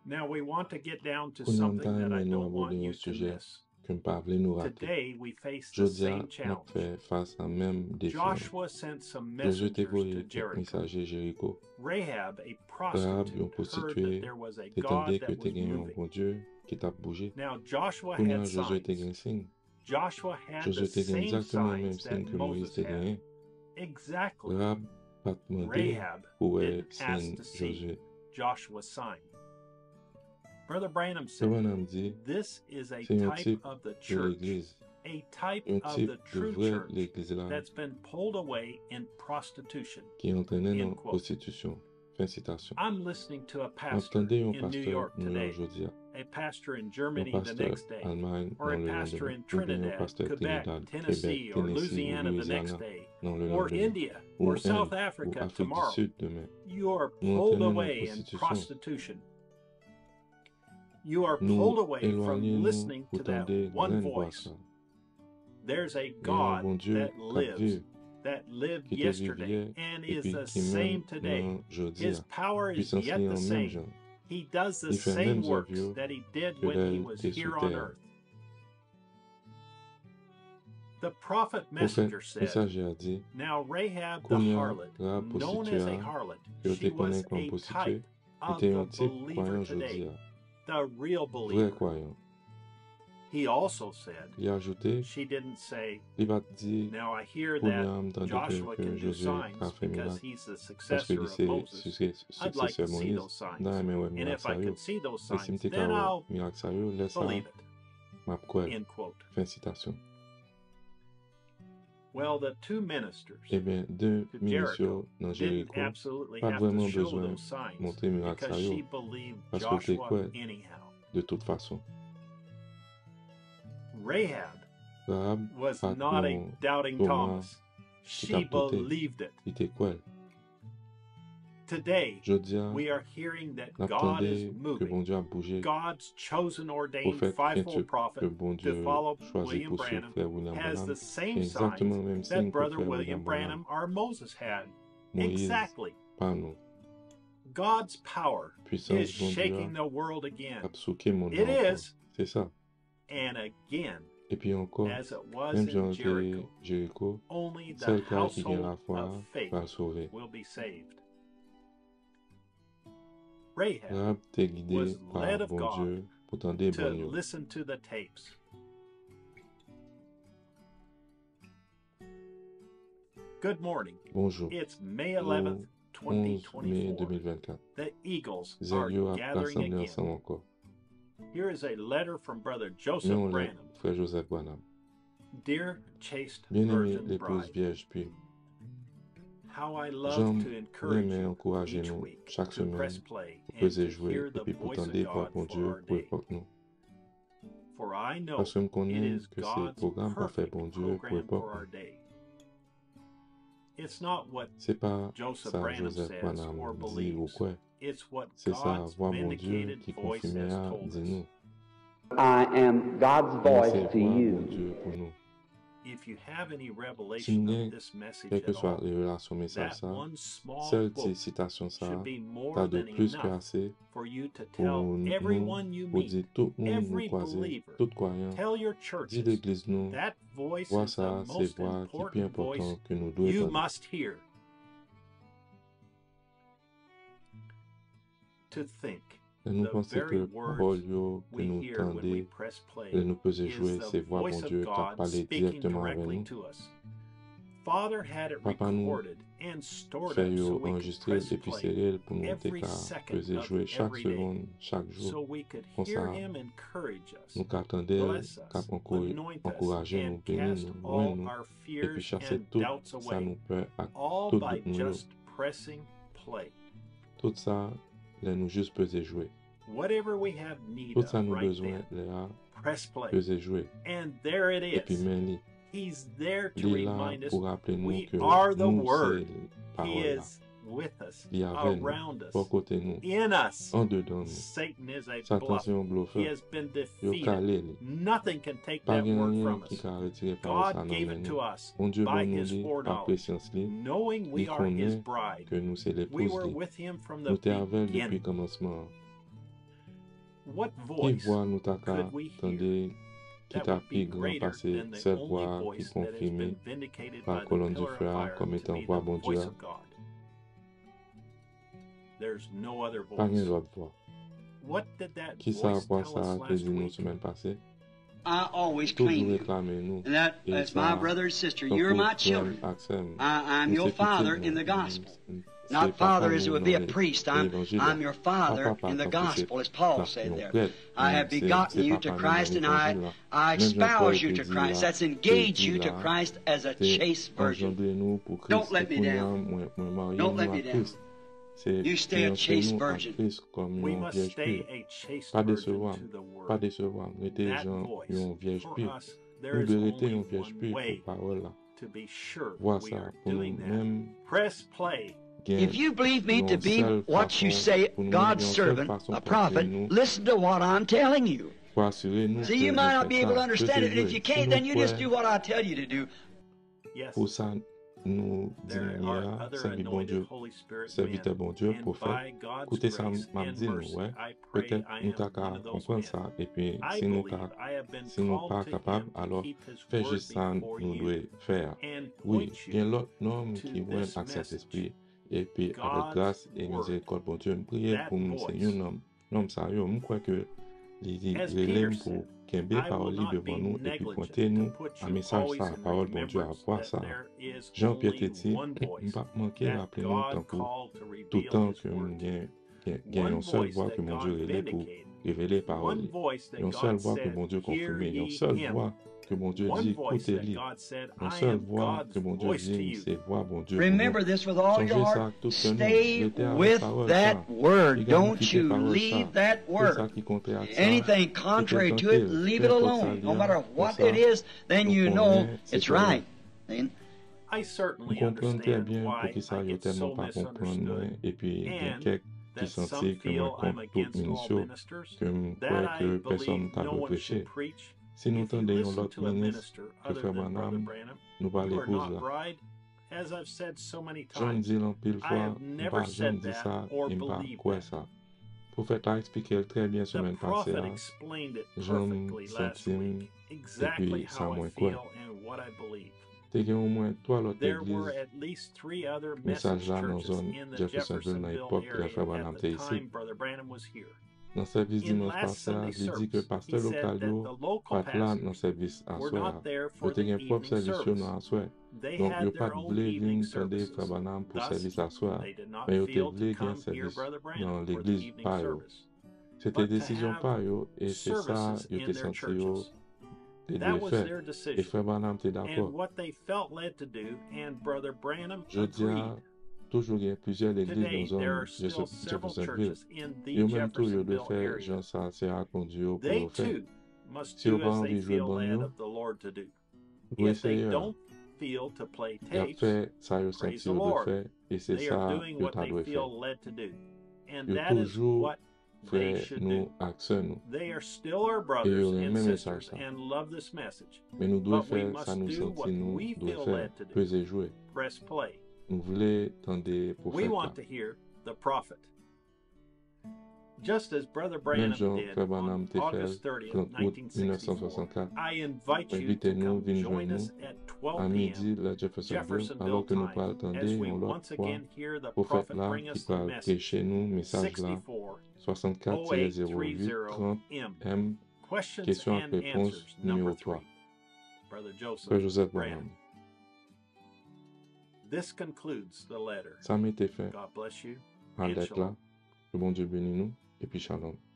Now we want to get down to Qu'on something that I nous don't want aborder un you to sujet miss. que nous pas voulu nous rater. Today we face the Jodia, same nous challenge. fait face à même défi. Joshua sent some Josué t'a messengers to envoyé quelques Jericho. messagers Jéricho. Rahab, a Rahab, prostitute, une heard prostituée, that there was a t'étendais God que that t'es was gagné un moving. bon Dieu qui t'a bougé. Now Joshua Kounya, had Josué t'a gagné un signs. signe. Joshua had the Josué t'a gagné same exactement le même signs signe that que Moïse Moses t'a gagné. had. Exactly. Rahab pas demandé Rahab pour didn't ask signe to see Josué. Joshua's sign. Brother Branham Ce said, bonhomme dit, this is a c'est un type type of the de church, l'église. a type Un of type the de true vraie church l'église là that's been pulled away in prostitution. qui est entraînée End dans quote. prostitution. Fin citation. I'm listening to a pastor Entendez un in New pasteur York New York today, aujourd'hui, a pastor in un Germany the pasteur next day, Allemagne or dans a le pastor lendemain, in ou bien un Trinidad, pasteur Quebec, Trinidad, Tennessee, Québec, or Tennessee Louisiana ou the next Louisiana day, dans le or lendemain, India, ou or South Inde, ou Africa Afrique du tomorrow. Sud demain. You are Nous pulled entraînons dans la away in prostitution. prostitution. You are Nous pulled away from éloignons-nous listening to autant that des one graines voix voice. ça. There's a Il y a un bon God Dieu that qui lives, vive, that lived qui te yesterday vivait, and et is puis the qui same même today. dans aujourd'hui. His power is Puissance yet liée the en même same. genre. He does the Il fait same mêmes works œuvres that he did que when he là, was t'es here sous on terre. earth. The prophet Prophète messenger said, messager a dit, now Rahab the Kounya, harlot, Rahab known as a prostituée, harlot, que she te connais was comme a prostituée, type of était the un type believer croyant today, aujourd'hui, the real vrai believer. croyant. He also said, Il a ajouté, she didn't say, il va dire, now I hear Kounya, that m'entendez Joshua que can do Josué a signs fait because miracle, he's the parce que successor il of c'est Moses. I'd like successeur to see Moïse. those signs. Dans mais ouais, And miracle if ça I yo. could see those Et si signs, m'te then ka I'll miracle ça yo, laisse ça, believe it. m'a kouel. End quote. Fin citation. Well, the two ministers Eh bien, deux to ministres Jericho dans didn't Jéricho, absolutely pas have to vraiment show besoin those signs montrer miracle ça because she yo, believed parce que t'es Joshua quoi, anyhow. de toute façon. Rahab Rahab, was pas not a pour doubting moi, Thomas. qui She t'a douté. believed it. Il t'est quoi? Today, Jodia, we are hearing that God n'attendez is que moving. bon Dieu a bougé. God's chosen ordained Prophète fivefold quintuple que prophet bon to Dieu follow choisit William pour suivre Branham frère William has Branham. the same Exactement le même signs signe that que brother frère William William Branham. Branham or Moses had. Moïse, Exactly. pas nous. God's power Puissance is bon Dieu shaking the world again. a souqué mon It enfant. is, C'est ça. and again, Et puis encore, as it was même in Jean Jericho, Jéricho, only the celle qui vient la household foi of faith va le sauver. will be saved. Rahab Rahab t'est guidé was par led of bon God Dieu pour tendre to bon Dieu. listen to the tapes. Good morning. Bonjour. It's May 11th, 11 mai 2024. 2024. The Eagles are Zélio a gathering rassemblé again. ensemble encore. Here is a letter from Brother Mais Joseph on l'a, Branham. frère Joseph Branham. Dear chaste Bien-aimé virgin l'épouse bride, vierge puis, how I love j'aime to encourage aimer you encourager each nous week chaque to press semaine play pour and peser to jouer hear et the puis pour voice of tendre voix God bon for Dieu our pour day. époque nous. For I know Parce que je it connais is que c'est God's programme parfait perfect bon Dieu pour program époque for our nous. day. It's not what C'est pas Joseph ça Branham Joseph says Branham or dit ou believes. quoi. It's what C'est sa God's voix bon Dieu vindicated qui voice has confirmera told dit us. nous. I am God's Donc voice c'est to voix bon you. Dieu pour nous. If you have any Si revelation nous of avons, this message quelle que at soit all, les relations messages that ça, one small seule quote citation ça, should be more t'as de than plus que enough assez for you to pour tell everyone you pour dire meet, tout le monde every nous croiser, believer, tout croyant, tell your dit churches, l'église nous, that voice voix is the ça, c'est most voix qui est plus important voice important que nous devons you entendre. must hear. To think Et nous the pensons very que parole words yo que we nous hear when we tendez press play et nous faisons is jouer ces the voix voice bon of Dieu qui a God parlé speaking directement avec directly nous. to us. Father had it Papa nous recorded and stored fait up so yo we could enregistrer press et puis play serrer pour nous every qu'à second faisait of jouer chaque every day, seconde, chaque so jour. we could Comme hear ça, him encourage us, nous qu'attendons, bless qu'à us, anoint us, encourager nous, and bénir cast nous, loin all nous, our et puis fears chasser and tout doubts ça nous away, peur à all tout by doute nous. just pressing play. Tout ça, là nous juste peser jouer. Whatever we have need Tout ça of nous right besoin, then, là, press play. peser jouer. And there it Et puis is. même He's there to il est là remind us pour rappeler nous we que are the nous Word. c'est He parole là. is with us, Il est avec nous, around us, pour côté nous, in us. en dedans nous. Satan is a Satan bluff. c'est un He bluffeur. has been Yo defeated. calé li. Nothing can take Pas that word rien from qui us. a retiré par ça God non gave mais it to nous. us Bon Dieu by bon nous His dit, par foreknowledge, préscience li, knowing we il are His connaît bride. que nous c'est We l'épouse were li. with Him from Nous the t'es avec depuis le beginning. commencement. What Qui voice voix nous t'a could we hear tendez qui that t'a would be pi grand greater passé than the cette only voix qui voice that has confirmée been vindicated par by the colonne du pillar of feu fire comme to étant be voix the bon voice Dieu? of God? There's no other Pas une voice. autre voix. What did that Qui ça voice voix tell ça us te last dit nous week? semaine passée? I always Toujours claim you. réclamer nous. And that Et as ça, my brother and sister, ton you're my couple, children. Axel, I'm nous your c'est father petit, in the nous, gospel. c'est Not papa father as it nous would be a dans priest. l'évangile. I'm your father Papa in the tant que c'est gospel, as Paul là, said nous there. prête, I have c'est begotten you papa to nous dans Christ, and l'évangile là. I Même Jean-Paul espouse you te to dit Christ. là, That's te engage dit you to là, Christ as a c'est chaste virgin. engendrer nous pour Christ. Don't let Et me pour down. moi, marier Don't nous let à me down. Christ. C'est You stay a fiancer chaste nous à virgin. Christ comme We une must vierge stay pure. a chaste Pas virgin décevoir, to the pas word. décevoir. Mettez That gens voice, une vierge for pure. us, there Nous is devons être only une vierge one pure way pour parole là. to be sure Voir we ça are pour doing that. nous-mêmes. Press play. If you believe me to Non, be seule what you façon say, pour nous God's une seule servant, façon a pour prophet, nous listen to what I'm telling you. pour assurer nous See, que you nous might not faisons be able to ça. understand it, and if Si you can't, nous then you just pouvons, do what I tell you to do. Yes, pour ça, nous there disons are là, other servir bon anointed Dieu, Holy Spirit serviteur men, bon Dieu, and prophète. by God's Écoutez ça, grace m'a and dit nous, mercy, ouais. I pray Peut-être I nous am t'as one qu'à of those comprendre men. ça. Et puis, I si nous believe t'as, I have been si nous pas called to capables, him to alors keep his fais word juste ça, before nous you devons faire. and Oui, point il y a you l'autre homme to qui voit this avec message. Saint-Esprit. Et puis, avec God's grâce et word. miséricorde, bon Dieu, me prier That pour me, voice. c'est un homme ça, yo, me crois que les As relève Peter pour said, qu'un I parole will libre not be devant nous et puis negligent pointer to nous put un you message always ça, in parole bon Dieu à remembrance voir that ça. there is Jean-Pierre only te dit, one voice pas manquer that rappeler nous God tant pour called to tout reveal temps his que nous word to. gagnons One une seule voice voix that que mon Dieu God relève pour vindicated. révéler parole. One voice that Une seule God voix que said, mon Dieu hear confirme. Une ye seule him. voix que mon Dieu One dit, voice that écoutez-les. God said, Une I seule am voix God's que mon Dieu voice to dit, you. c'est voix bon Dieu pour nous. Remember this with all your Songez ça heart. tout que nous. Stay Mettez avec with parole that ça. word. Regarde, Don't quittez you parole leave ça. that C'est word. ça qui contraire à ça. Anything contrary to it, leave it alone. No matter what it is, then you know it's right. Then I Nous certainly comprenons très understand bien pour why qui ça I y est get tellement so pas comprendre moi misunderstood et puis il y a and quelques qui that some sentent que moi feel I'm contre tout against all ministre ministers, que je that crois I que personne believe t'a no pas one prêché. should preach. Si nous If you entendons listen l'autre to a ministre minister que other Frère than Brother Branham, Branham, nous pas you are l'épouse not là. bride. As I've said so many J'en times, dis en pile I fois, have never pas j'en said dis that ça or et pas believed quoi that. ça. Prophète a expliqué très bien The semaine passée prophet là. explained it J'en perfectly last sentime week, exactly puis ça how I moins quoi. feel and what I believe. T'es qu'il y a au moins trois autres There were églises at least 3 other message message là dans churches zone in the Jeffersonville dans Jeffersonville l'époque que la Frère area Branham at était the ici. time Brother Branham was here. Dans le service In dimanche last passé, Sunday il dit que service, he pasteur said local that yo the local pas là dans le pastors service à were soir. not there Yo for te the gen propre evening service yo nan service. soir. They Donc yo had pas their own vle evening vin tende Frère services. Branham pour Thus, service à soir. they did not Mais yo te feel vle to gen come hear service Brother dans Branham for the l'église evening pa yo. service. C'était But to décision have pa yo et c'est ça services yo in te their senti yo churches. te That dwe was faire. their Et decision. Frère Branham te And d'accord. what they felt led to do, and Brother Branham Je dis agreed. à toujours il y a plusieurs églises Today, dans there zone are still several Jeffersonville. churches in the Yo même tout yo de Jeffersonville faire area. Jean ça c'est à conduire pour They yo faire. too must Si yo do pas as they envie jouer feel bon led yo, of the Lord to do. oui If they Seigneur. don't feel to play Y a tapes, fait ça yo praise senti the yo de Lord. faire et c'est They ça are doing yo what ta they dwe faire. feel led to do. And Yo that is toujours what they frère should nous do. accès nous. They are still our Et brothers yo and même message sisters ça. and love this message. Mais nous devons But we faire ça must nous do what sentir nous we devons feel faire led to do. peser jouer. Press play. Nous voulons tendre pour We faire want là. to hear the prophet. Just as Brother Même Branham Jean did Frère Branham on te fait August 30th, 30 août 1964, 1964. I invite you to Invitez-nous, come venez join joindre us nous at à 12 midi p.m. la Jeffersonville Jeffersonville alors que nous time, pas attendre as we une once autre fois again hear the prophète prophet là bring qui us the va message. prêcher nous message là 64 64-08 30 M Questions question and réponse answers. numéro Number 3. 3. Brother Joseph Frère Joseph Branham. Branham. This concludes the letter. Ça m'était fait God bless you à and l'être shalom. là. Que bon Dieu bénisse nous et puis shalom.